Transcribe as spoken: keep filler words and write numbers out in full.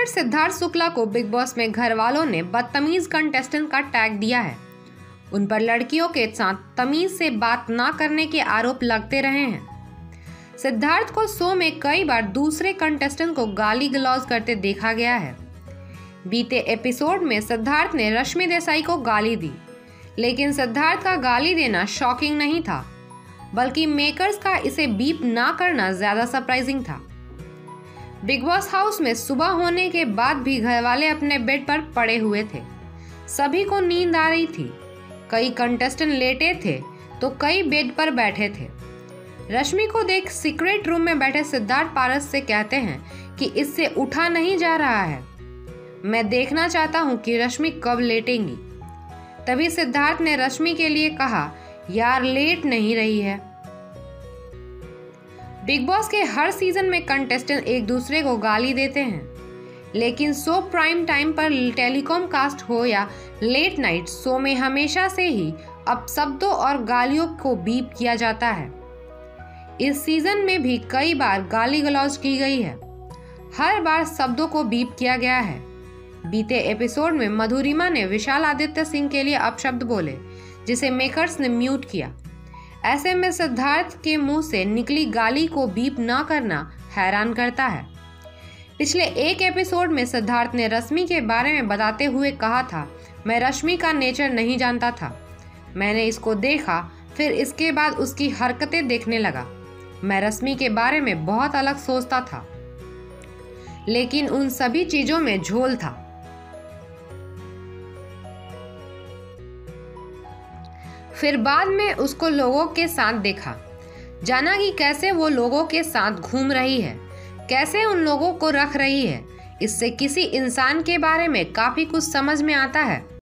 Contestant Siddharth Shukla को big boss में घर वालों ने बदतमीज कंटेस्टेंट का टैग दिया है। उन पर लड़कियों के साथ तमीज से बात ना करने के आरोप लगते रहे हैं। सिद्धार्थ को शो में कई बार दूसरे कंटेस्टेंट को गाली गलौज करते देखा गया है। बीते एपिसोड में सिद्धार्थ ने रश्मि देसाई को गाली दी, लेकिन सिद्धार्थ का गाली देना शॉकिंग नहीं था, बल्कि मेकर्स का इसे बीप ना करना ज्यादा सरप्राइजिंग था। बिग बॉस हाउस में सुबह होने के बाद भी घरवाले अपने बेड पर पड़े हुए थे। सभी को नींद आ रही थी। कई कंटेस्टेंट लेटे थे तो कई बेड पर बैठे थे। रश्मि को देख सीक्रेट रूम में बैठे सिद्धार्थ पारस से कहते हैं कि इससे उठा नहीं जा रहा है। मैं देखना चाहता हूं कि रश्मि कब लेटेंगी। तभी सिद्धार्थ ने रश्मि के लिए कहा, यार लेट नहीं रही है। बिग बॉस के हर सीजन में कंटेस्टेंट एक दूसरे को गाली देते हैं, लेकिन शो प्राइम टाइम पर टेलीकॉम कास्ट हो या लेट नाइट शो में हमेशा से ही अब शब्दों और गालियों को बीप किया जाता है। इस सीजन में भी कई बार गाली गलौज की गई है। हर बार शब्दों को बीप किया गया है। बीते एपिसोड में मधुरिमा ने विशाल आदित्य सिंह के लिए अपशब्द बोले, जिसे मेकर्स ने म्यूट किया। ऐसे में सिद्धार्थ के मुंह से निकली गाली को बीप ना करना हैरान करता है। पिछले एक एपिसोड में सिद्धार्थ ने रश्मि के बारे में बताते हुए कहा था, मैं रश्मि का नेचर नहीं जानता था। मैंने इसको देखा, फिर इसके बाद उसकी हरकतें देखने लगा। मैं रश्मि के बारे में बहुत अलग सोचता था, लेकिन उन सभी चीजों में झोल था। फिर बाद में उसको लोगों के साथ देखा, जाना कि कैसे वो लोगों के साथ घूम रही है, कैसे उन लोगों को रख रही है। इससे किसी इंसान के बारे में काफी कुछ समझ में आता है।